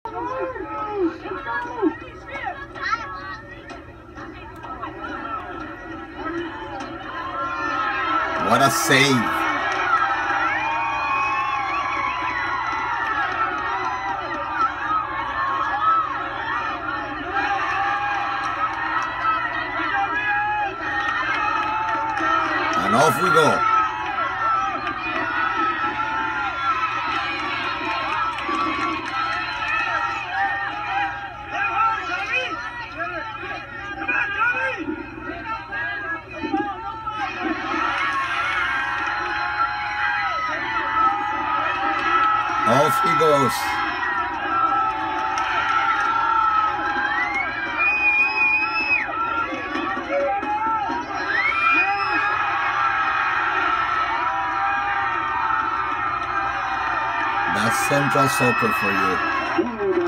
What a save. And off we go. Off he goes. That's Central Soccer for you.